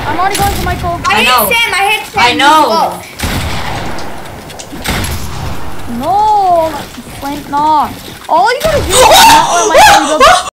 I'm already going to Michael. I know. hit Sam. I know. No, flint, no. All you gotta do is not let Michael go.